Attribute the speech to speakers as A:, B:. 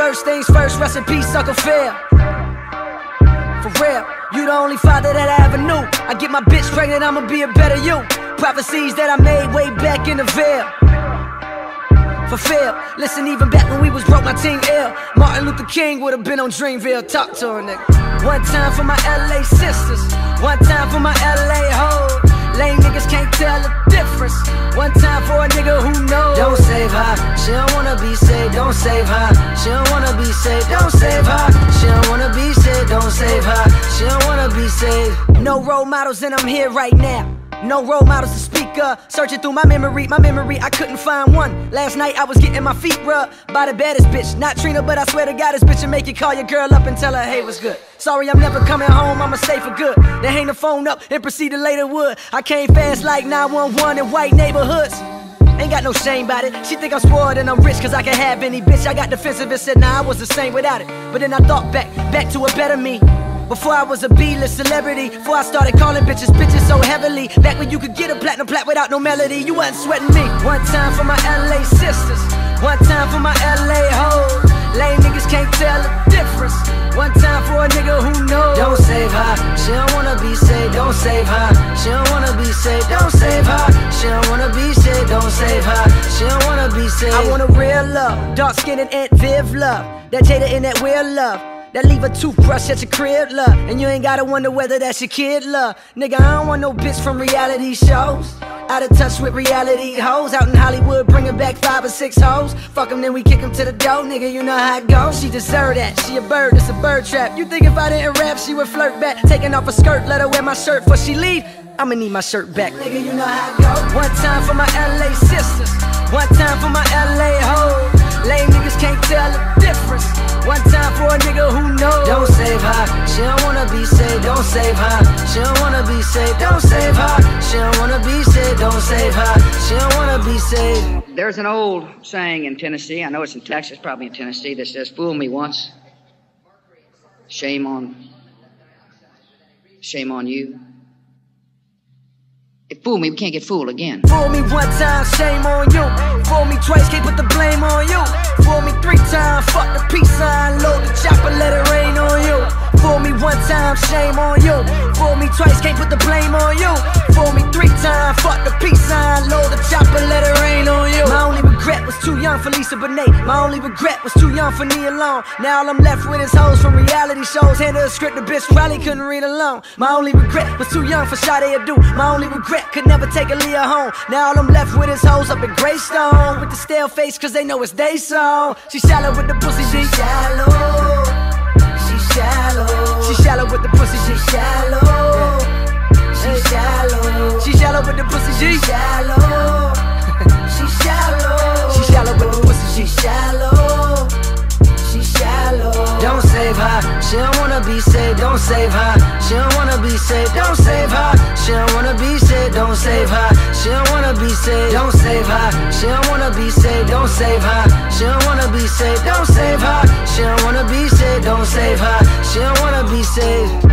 A: First things first, rest in peace, Uncle Phil. For real, you the only father that I ever knew. I get my bitch pregnant, I'ma be a better you. Prophecies that I made way back in the veil. Fulfilled. Listen, even back when we was broke, my team ill. Martin Luther King would've been on Dreamville. Talk to her, nigga. One time for my LA sisters, one time for my LA hoes. Lame niggas can't tell the difference. One time for a nigga who knows. Don't save her, she don't wanna be saved. Don't save her, she don't wanna be saved. Don't save her, she don't wanna be saved. Don't save her, she don't wanna be saved. No role models and I'm here right now. No role models to speak of. Searching through my memory, I couldn't find one. Last night I was getting my feet rubbed by the baddest bitch. Not Trina, but I swear to God, this bitch will make you call your girl up and tell her, hey, what's good? Sorry, I'm never coming home, I'ma stay for good. Then hang the phone up and proceed to later wood. I came fast like 911 in white neighborhoods. Ain't got no shame about it. She think I'm spoiled and I'm rich cause I can have any bitch. I got defensive and said, nah, I was the same without it. But then I thought back to a better me. Before I was a B-list celebrity, before I started calling bitches so heavily. Back when you could get a platinum plat without no melody, you wasn't sweating me. One time for my LA sisters, one time for my LA hoes. Lame niggas can't tell the difference. One time for a nigga who knows. Don't save her, she don't wanna be saved. Don't save her, she don't wanna be saved. Don't save her, she don't wanna be saved. Don't save her, she don't wanna be saved. I want a real love, dark skin and Aunt Viv love. That Jada and that Will love. That leave a toothbrush at your crib, love. And you ain't gotta wonder whether that's your kid, love. Nigga, I don't want no bitch from reality shows. Out of touch with reality hoes. Out in Hollywood, bringing back 5 or 6 hoes. Fuck them, then we kick them to the door, nigga, you know how it goes. She deserve that, she a bird, it's a bird trap. You think if I didn't rap, she would flirt back. Taking off her skirt, let her wear my shirt before she leave. I'ma need my shirt back, nigga, you know how it goes. One time for my LA sisters, one time for my LA hoes. Lame niggas can't tell the difference. One time for a nigga who knows. Don't save her, she don't wanna be saved. Don't save her, she don't wanna be saved. Don't save her, she don't wanna be saved. Don't save her, she don't wanna be saved.
B: There's an old saying in Tennessee, I know it's in Texas, probably in Tennessee, that says, fool me once, shame on you. If fool me, we can't get fooled again.
A: Fool me one time, shame on you. Fool me twice, can't put the blame on you. Fool me 3 times, fuck the peace sign. Load the chopper, let it rain on you. Fool me one time, shame on you. Fool me twice, can't put the blame on you. Fool me 3 times, fuck the peace sign. Load the chopper, let it rain on you. My only regret was too young for Lisa Bonet. My only regret was too young for Nia Long. Now all I'm left with is hoes from reality shows. Handle a script the bitch probably couldn't read alone. My only regret was too young for Sade Adu. My only regret could never take Aaliyah home. Now all I'm left with is hoes up in Greystone with the stale face cause they know it's they song. She shallow with the pussy, she shallow. She shallow. She shallow with the pussy, she shallow. She shallow. She shallow with the pussy, she shallow. She shallow. She shallow with the pussy, she shallow. She shallow. Don't save her, she don't wanna be saved. Don't save her, she don't wanna be saved. Don't save her, she don't wanna be saved. Don't save her, she don't wanna be saved. Don't save her, she don't wanna be saved. Don't save her, she don't wanna be saved. Don't save her, she don't wanna be saved. Don't save her, she don't wanna be saved.